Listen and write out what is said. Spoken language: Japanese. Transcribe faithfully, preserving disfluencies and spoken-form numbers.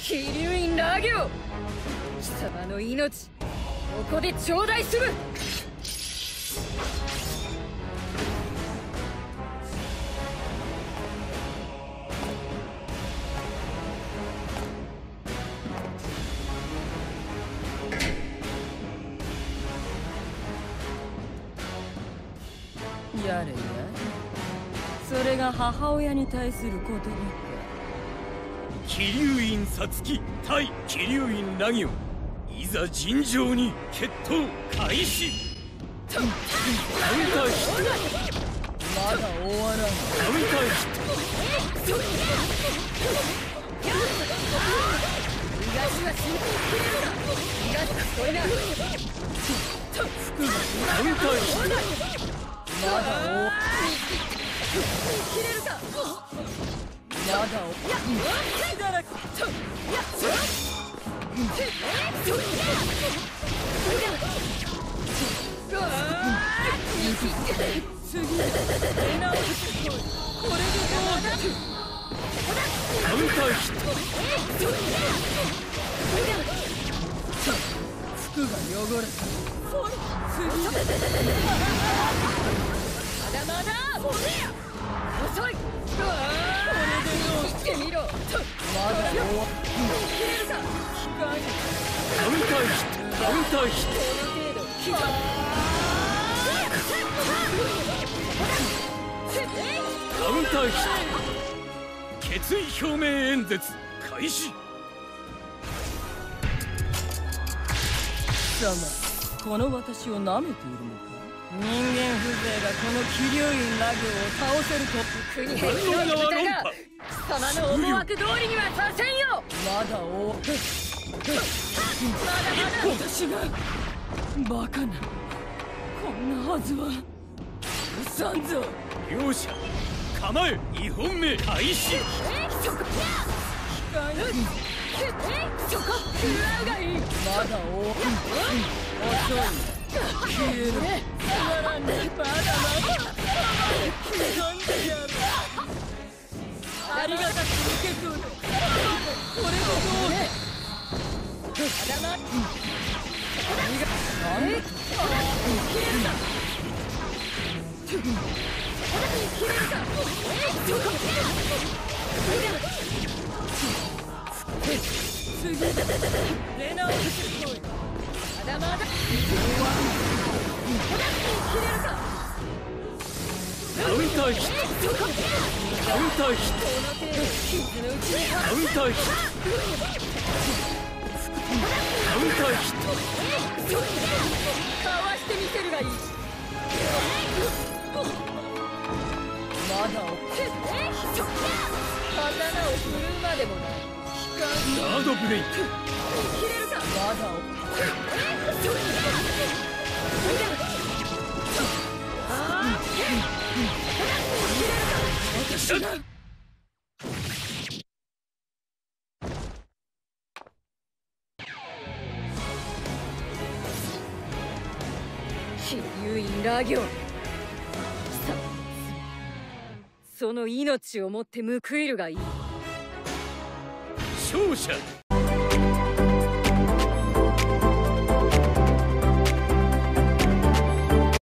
気流院ラ行、貴様の命ここで頂戴する。やれやれ、それが母親に対する言葉か。 気流院皐月対気流院ラ行、いざ尋常に決闘開始。カウンターヒット。 まだ終わらん。 カウンターヒット。 逃がしは進行切れるな。逃がすこれな。 服がカウンターヒット。 まだ終わらん。切れるか。まだ終わらん。だらけ。やっそら。次出直してこい。これでどうだ。 カウンターヒット。 服が汚れた。次だ。まだまだ。遅い。これでどうしてみろ。まだ終わっ切れるか。 カウンターヒット。カウンターヒット。 この程度効かん。 カウンターヒット。決意表明演説開始。 だがこの私を舐めているのか。人間風情がこの気流院ラ行を倒せると国兵の豚が貴様の思惑通りにはさせんよ。まだ終わる。まだまだ。私がバカな、こんなはずは許さんぞ。 両者構え。にほんめ開始。 えそこ控ええそこ食らうがいい。まだ終わる。遅い。消える。つまらんね。まだまだ刻んでやる。ありがたく受け取る。これでどうね。まだまだ。何が切れるか。切れるか。えそこ次だ。出直してこい。まだまだ。 カウンターヒット。カウンターヒット。カウンターヒット。カウンターヒット。 かわしてみせるがいい。まだ刀を振るうまでもない。 ガードブレイク。 切れるか。まだ私が気流院ラ行、その命をもって報いるがいい。 勝者